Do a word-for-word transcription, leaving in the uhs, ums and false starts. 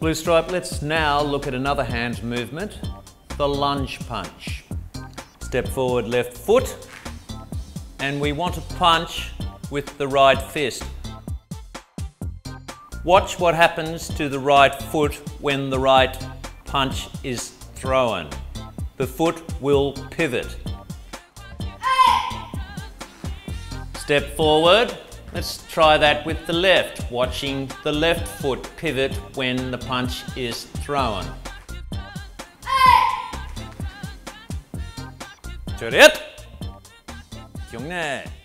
Blue stripe, let's now look at another hand movement, the lunge punch. Step forward, left foot, and we want to punch with the right fist. Watch what happens to the right foot when the right punch is thrown. The foot will pivot. Step forward. Let's try that with the left, watching the left foot pivot when the punch is thrown. Chariot. 경례.